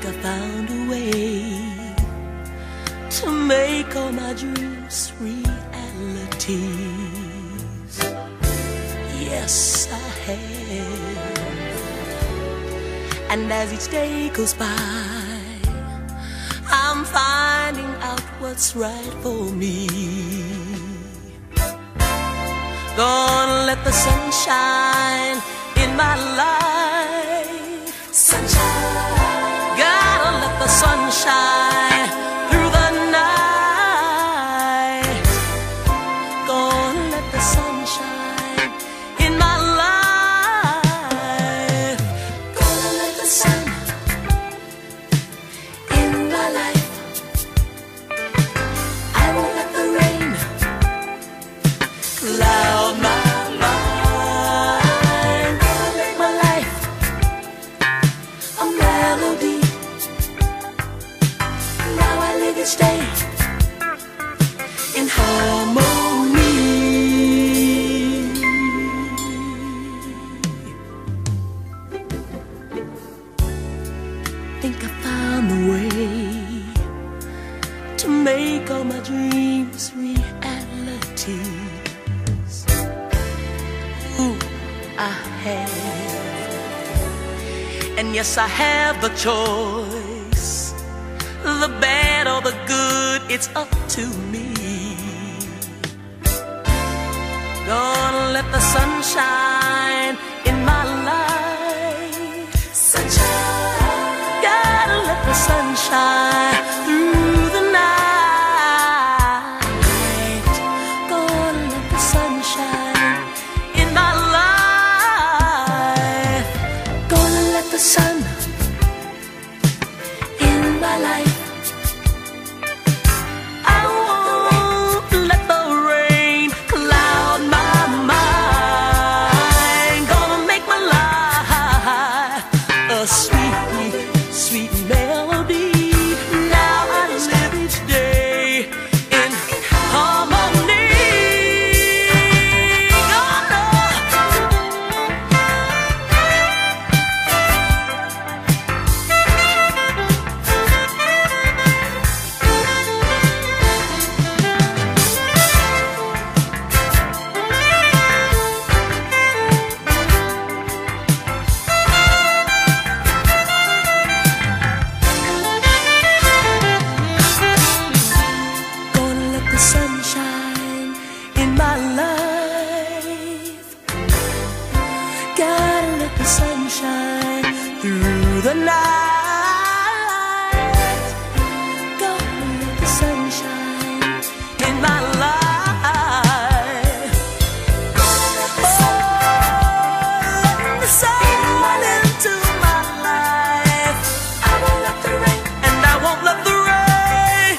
I found a way to make all my dreams realities. Yes, I have. And as each day goes by, I'm finding out what's right for me. Gonna let the sun shine in my life. Sunshine. Gotta let the sun shine through the night. Gonna let the sun shine in my life. Gonna let the sun in my life. I won't let the rain cloud my mind. Gonna make my life a melody. Now I live each day in harmony. Think I found the way to make all my dreams realities. Ooh, I have. And yes, I have the choice. The bad or the good, it's up to me. Gonna let the sun shine in my life. Sunshine. Gotta let the sun shine through the night. Gonna let the sun shine in my life. Gonna let the sun in my life. I won't let the rain cloud my mind. Gonna make my life a sweet, sweet melody. Now I live each day in harmony. Gonna let the sun shine in my life. Gotta let the sun shine through the night. Gonna let the sun shine in my life. Let the sun into my life. I won't let the rain, and I won't let the rain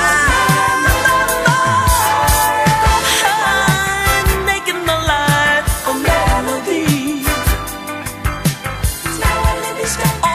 I'm making my life a melody. Now I live each day.